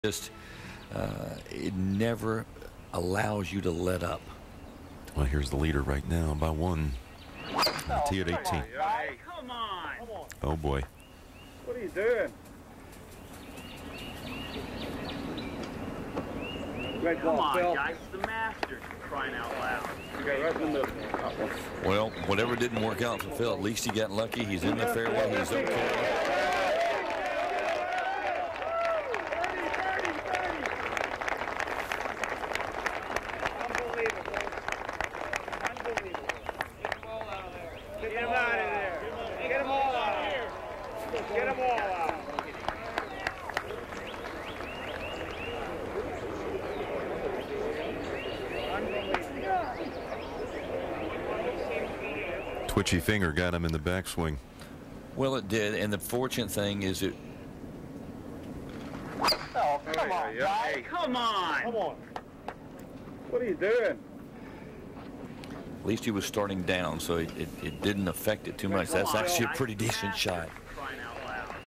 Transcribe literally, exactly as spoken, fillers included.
Just uh, it never allows you to let up. Well, here's the leader right now by one. Oh, T at eighteen. Hey, come on. Oh boy. What are you doing? Red Come ball, on, Phil. guys, it's the Masters, for crying out loud. You got right in the middle. Well, whatever didn't work out for Phil, at least he got lucky. He's in the fairway. He's okay. Get him out of there. Get him all out. Get him all out. Twitchy finger got him in the backswing. Well, it did, and the fortunate thing is it. Oh, come on, guys. Hey, come on. Come on. What are you doing? At least he was starting down, so it, it, it didn't affect it too much. That's actually a pretty decent shot.